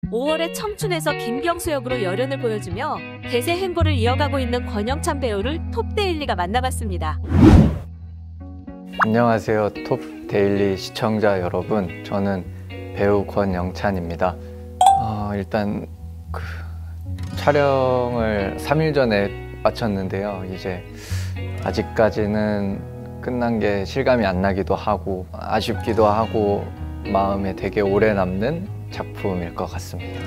5월의 청춘에서 김경수 역으로 열연을 보여주며 대세 행보를 이어가고 있는 권영찬 배우를 톱데일리가 만나봤습니다. 안녕하세요. 톱데일리 시청자 여러분, 저는 배우 권영찬입니다. 일단 촬영을 3일 전에 마쳤는데요. 이제 아직까지는 끝난 게 실감이 안 나기도 하고 아쉽기도 하고 마음에 되게 오래 남는 작품일 것 같습니다.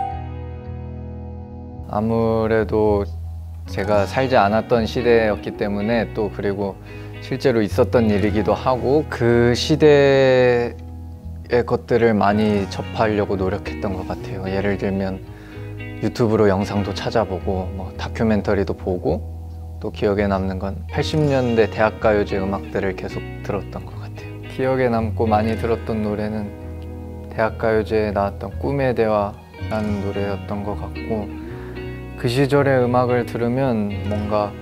아무래도 제가 살지 않았던 시대였기 때문에 또 그리고 실제로 있었던 일이기도 하고 그 시대의 것들을 많이 접하려고 노력했던 것 같아요. 예를 들면 유튜브로 영상도 찾아보고 다큐멘터리도 보고 또 기억에 남는 건 80년대 대학가요제 음악들을 계속 들었던 것 같아요. 기억에 남고 많이 들었던 노래는 대학가요제에 나왔던 꿈의 대화라는 노래였던 것 같고, 그 시절의 음악을 들으면 뭔가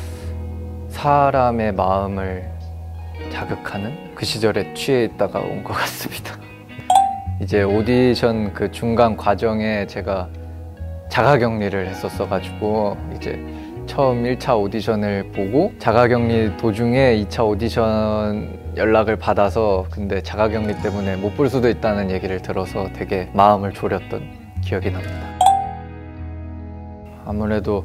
사람의 마음을 자극하는 그 시절에 취해 있다가 온 것 같습니다. 이제 오디션 그 중간 과정에 제가 자가격리를 했었어가지고 이제 처음 1차 오디션을 보고 자가격리 도중에 2차 오디션 연락을 받아서 근데 자가격리 때문에 못 볼 수도 있다는 얘기를 들어서 되게 마음을 졸였던 기억이 납니다. 아무래도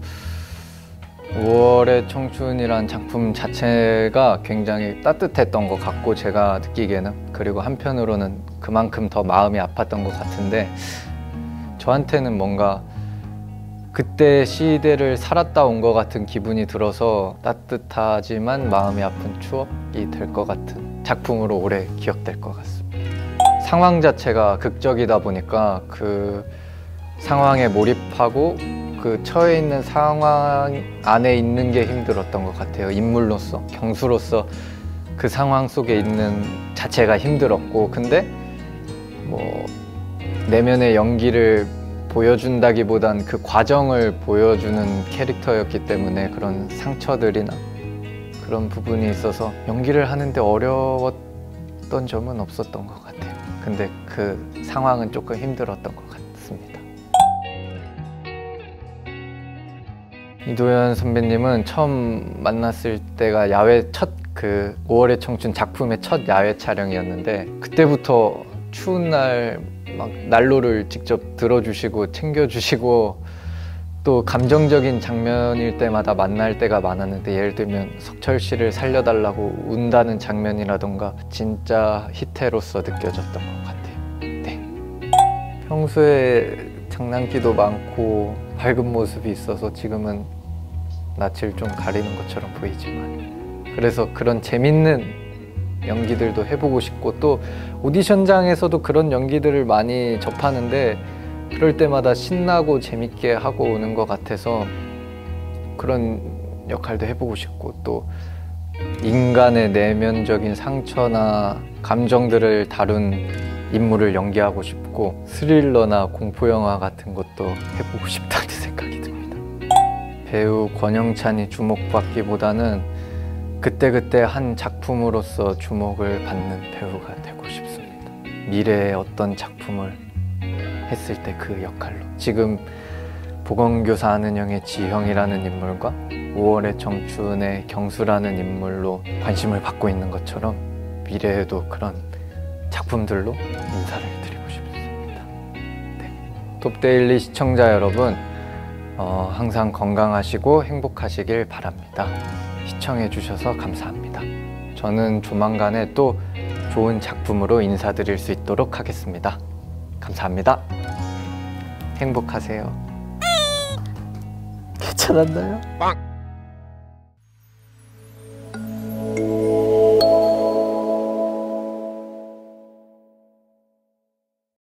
5월의 청춘이란 작품 자체가 굉장히 따뜻했던 것 같고 제가 느끼기에는, 그리고 한편으로는 그만큼 더 마음이 아팠던 것 같은데, 저한테는 뭔가 그때 시대를 살았다 온 것 같은 기분이 들어서 따뜻하지만 마음이 아픈 추억이 될 것 같은 작품으로 오래 기억될 것 같습니다. 상황 자체가 극적이다 보니까 그 상황에 몰입하고 그 처해 있는 상황 안에 있는 게 힘들었던 것 같아요. 인물로서, 경수로서 그 상황 속에 있는 자체가 힘들었고, 근데 내면의 연기를 보여준다기보단 그 과정을 보여주는 캐릭터였기 때문에 그런 상처들이나 그런 부분이 있어서 연기를 하는데 어려웠던 점은 없었던 것 같아요. 근데 그 상황은 조금 힘들었던 것 같습니다. 이도현 선배님은 처음 만났을 때가 야외 첫 5월의 청춘 작품의 첫 야외 촬영이었는데, 그때부터 추운 날 막 난로를 직접 들어주시고 챙겨주시고 또 감정적인 장면일 때마다 만날 때가 많았는데, 예를 들면 석철 씨를 살려달라고 운다는 장면이라던가 진짜 희태로서 느껴졌던 것 같아요. 네. 평소에 장난기도 많고 밝은 모습이 있어서 지금은 낯을 좀 가리는 것처럼 보이지만, 그래서 그런 재밌는 연기들도 해보고 싶고, 또 오디션장에서도 그런 연기들을 많이 접하는데 그럴 때마다 신나고 재밌게 하고 오는 것 같아서 그런 역할도 해보고 싶고, 또 인간의 내면적인 상처나 감정들을 다룬 인물을 연기하고 싶고, 스릴러나 공포영화 같은 것도 해보고 싶다는 생각이 듭니다. 배우 권영찬이 주목받기보다는 그때그때 한 작품으로서 주목을 받는 배우가 되고 싶습니다. 미래의 어떤 작품을 했을 때 그 역할로, 지금 보건교사 하는 형의 지형이라는 인물과 5월의 청춘의 경수라는 인물로 관심을 받고 있는 것처럼 미래에도 그런 작품들로 인사를 드리고 싶습니다. 네. 톱데일리 시청자 여러분, 항상 건강하시고 행복하시길 바랍니다. 시청해 주셔서 감사합니다. 저는 조만간에 또 좋은 작품으로 인사드릴 수 있도록 하겠습니다. 감사합니다. 행복하세요. 괜찮았나요?